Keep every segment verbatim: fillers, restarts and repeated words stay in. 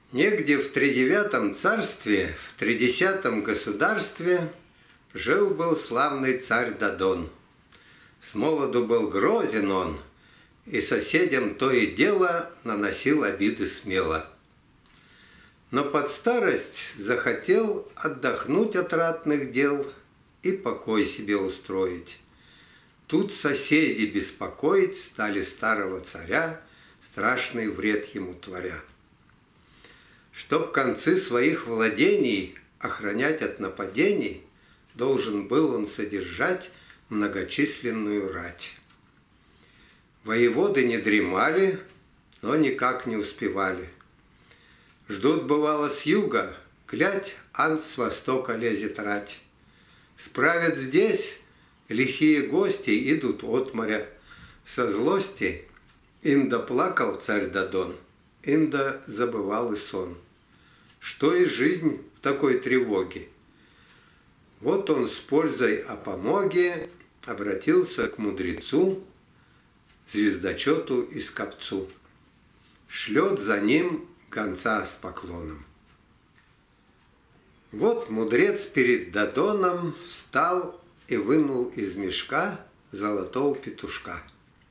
Негде в тридевятом царстве, в тридесятом государстве жил-был славный царь Дадон. С молоду был грозен он, и соседям то и дело наносил обиды смело. Но под старость захотел отдохнуть от ратных дел и покой себе устроить. Тут соседи беспокоить стали старого царя, страшный вред ему творя. Чтоб концы своих владений охранять от нападений, должен был он содержать многочисленную рать. Воеводы не дремали, но никак не успевали. Ждут, бывало, с юга, глядь, ан с востока лезет рать. Справят здесь, лихие гости идут от моря. Со злости инда плакал царь Дадон, инда забывал и сон. Что и жизнь в такой тревоге? Вот он с пользой о помоге обратился к мудрецу, звездочету и скопцу. Шлет за ним гонца с поклоном. Вот мудрец перед Дадоном встал и вынул из мешка золотого петушка.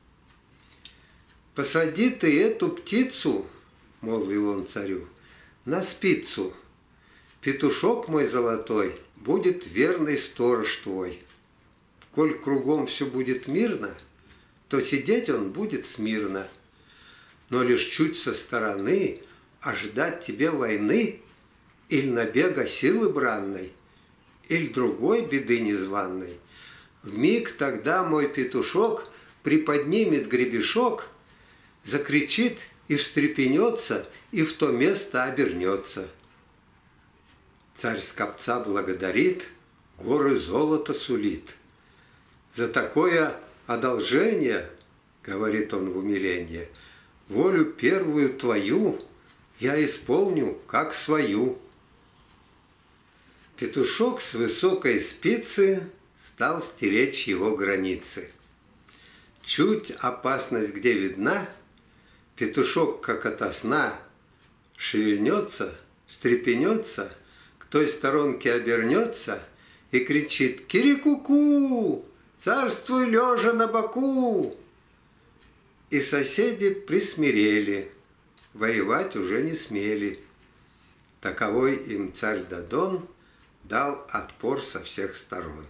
«Посади ты эту птицу, — молвил он царю, — на спицу. Петушок мой золотой будет верный сторож твой. Коль кругом все будет мирно, то сидеть он будет смирно. Но лишь чуть со стороны, а ждать тебе войны, или набега силы бранной, или другой беды незваной, вмиг тогда мой петушок приподнимет гребешок, закричит и встрепенется, и в то место обернется». Царь скопца благодарит, горы золота сулит. «За такое одолжение, — говорит он в умилении, — волю первую твою я исполню как свою». Петушок с высокой спицы стал стеречь его границы. Чуть опасность где видна, петушок, как ото сна, шевельнется, встрепенется, к той сторонке обернется и кричит: «Кири-ку-ку! Царствуй лежа на боку!» И соседи присмирели, воевать уже не смели. Таковой им царь Дадон дал отпор со всех сторон.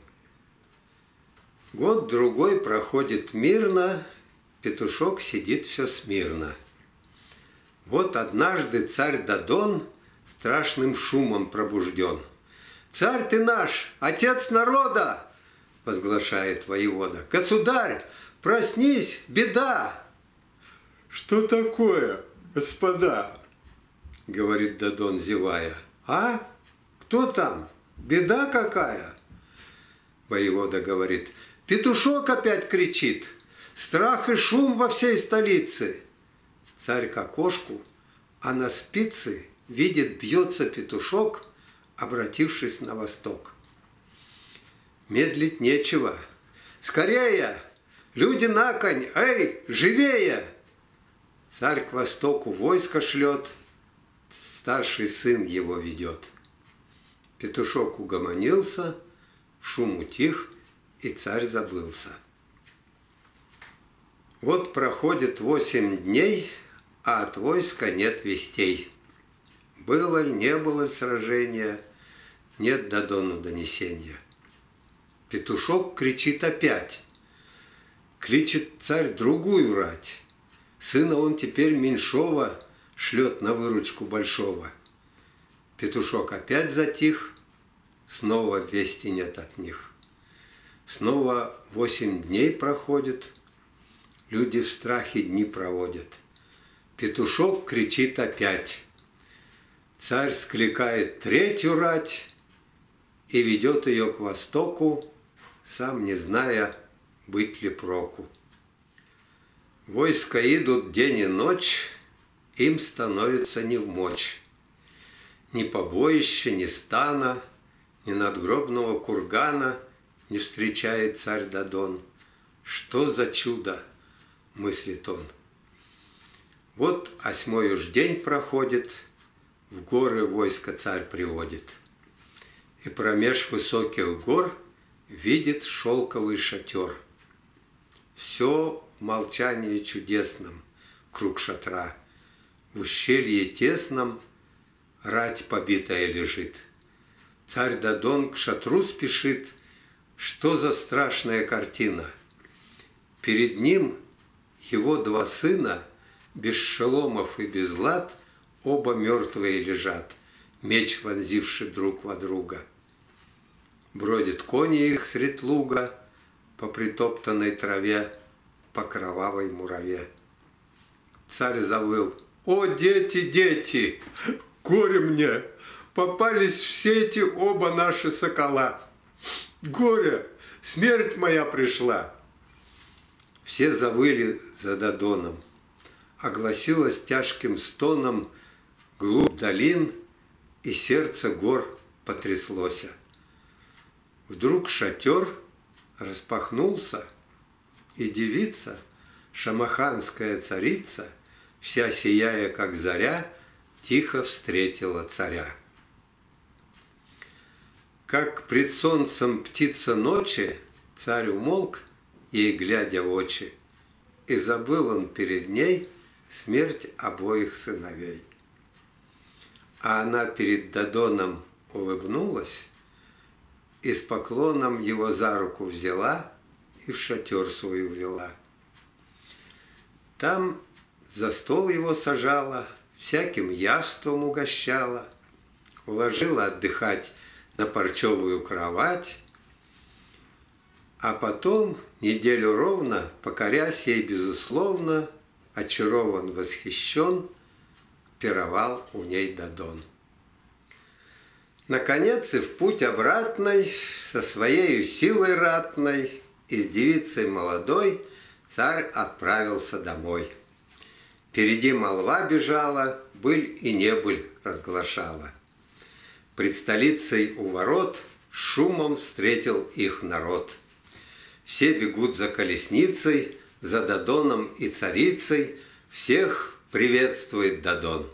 Год-другой проходит мирно, петушок сидит все смирно. Вот однажды царь Дадон страшным шумом пробужден. «Царь ты наш, отец народа! — возглашает воевода. — Государь, проснись, беда!» «Что такое, господа? — говорит Дадон, зевая. — А? Кто там? Беда какая? Воевода говорит: «Петушок опять кричит! Страх и шум во всей столице!» Царь к окошку, а на спице видит, бьется петушок, обратившись на восток. Медлить нечего. «Скорее! Люди на конь! Эй, живее!» Царь к востоку войско шлет, старший сын его ведет. Петушок угомонился, шум утих, и царь забылся. Вот проходит восемь дней, а от войска нет вестей. Было ли, не было ли сражения, нет Дадону донесения. Петушок кричит опять. Кличет царь другую рать. Сына он теперь меньшого шлет на выручку большого. Петушок опять затих, снова вести нет от них. Снова восемь дней проходит, люди в страхе дни проводят. Петушок кричит опять. Царь скликает третью рать и ведет ее к востоку, сам не зная, быть ли проку. Войска идут день и ночь, им становится невмочь. Ни побоища, ни стана, ни надгробного кургана не встречает царь Дадон. «Что за чудо? — мыслит он. Вот осьмой уж день проходит, в горы войско царь приводит. И промеж высоких гор видит шелковый шатер. Все в молчании чудесном круг шатра. В ущелье тесном рать побитая лежит. Царь Дадон к шатру спешит. Что за страшная картина! Перед ним его два сына, без шеломов и без лад, оба мертвые лежат, меч вонзивший друг во друга. Бродят кони их средь луга по притоптанной траве, по кровавой мураве. Царь завыл: «О, дети, дети! Горе мне! Попались все эти оба наши сокола! Горе! Смерть моя пришла!» Все завыли за Дадоном. Огласилось тяжким стоном глубь долин, и сердце гор потряслося. Вдруг шатер распахнулся, и девица, шамаханская царица, вся сияя, как заря, тихо встретила царя. Как пред солнцем птица ночи, царь умолк, ей глядя в очи, и забыл он перед ней смерть обоих сыновей. А она перед Дадоном улыбнулась и с поклоном его за руку взяла и в шатер свой увела. Там за стол его сажала, всяким явством угощала, уложила отдыхать на парчевую кровать, а потом, неделю ровно, покорясь ей безусловно, очарован, восхищен, пировал у ней Дадон. Наконец и в путь обратный, со своей силой ратной и с девицей молодой царь отправился домой. Впереди молва бежала, быль и небыль разглашала. Пред столицей у ворот шумом встретил их народ. Все бегут за колесницей, за Дадоном и царицей, всех приветствует Дадон.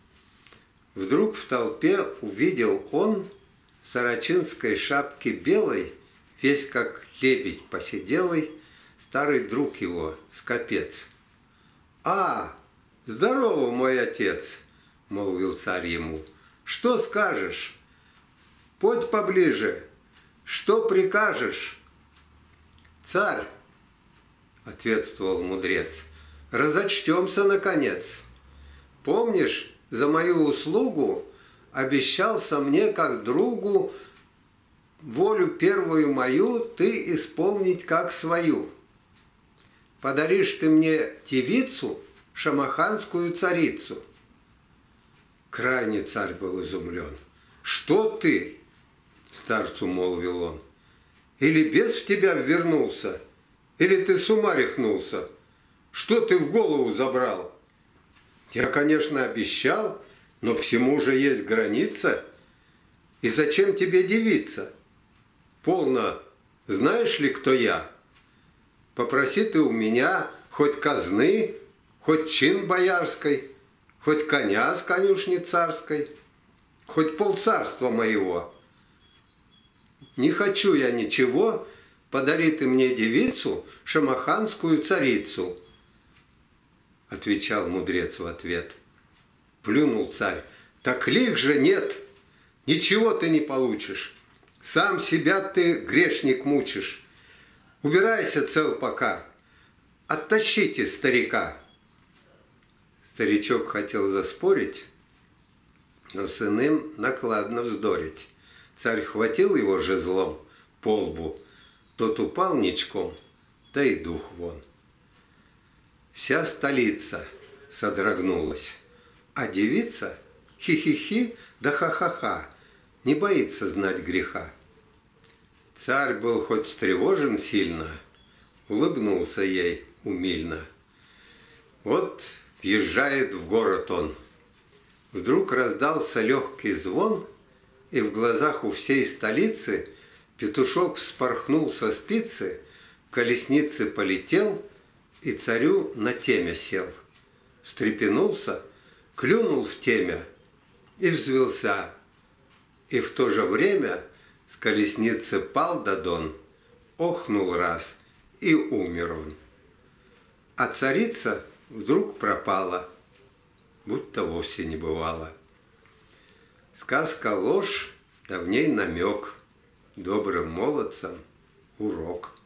Вдруг в толпе увидел он сарачинской шапки белой, весь как лебедь посиделый, старый друг его, Скопец. «А, здорово, мой отец!» — молвил царь ему. «Что скажешь? Подь поближе, что прикажешь?» «Царь!» — ответствовал мудрец. «Разочтемся, наконец. Помнишь, за мою услугу обещался мне, как другу, волю первую мою ты исполнить как свою. Подаришь ты мне девицу, шамаханскую царицу». Крайне царь был изумлен. «Что ты?» — старцу молвил он. «Или бес в тебя ввернулся, или ты с ума рехнулся? Что ты в голову забрал? Я, конечно, обещал, но всему же есть граница. И зачем тебе девица? Полно, знаешь ли, кто я? Попроси ты у меня хоть казны, хоть чин боярской, хоть коня с конюшни царской, хоть полцарства моего. Не хочу я ничего, подари ты мне девицу, шамаханскую царицу», — отвечал мудрец в ответ. Плюнул царь: «Так лих же нет, ничего ты не получишь, сам себя ты, грешник, мучишь. Убирайся цел пока, оттащите старика». Старичок хотел заспорить, но с иным накладно вздорить. Царь хватил его жезлом по лбу, тот упал ничком, да и дух вон. Вся столица содрогнулась, а девица хи-хи-хи да ха-ха-ха, не боится знать греха. Царь был хоть встревожен сильно, улыбнулся ей умильно. Вот въезжает в город он. Вдруг раздался легкий звон, и в глазах у всей столицы петушок вспорхнул со спицы, в колеснице полетел и царю на темя сел. Встрепенулся, клюнул в темя, и взвелся, и в то же время с колесницы пал Дадон, охнул раз, и умер он. А царица вдруг пропала, будто вовсе не бывало. Сказка ложь, да в ней намек, добрым молодцам урок.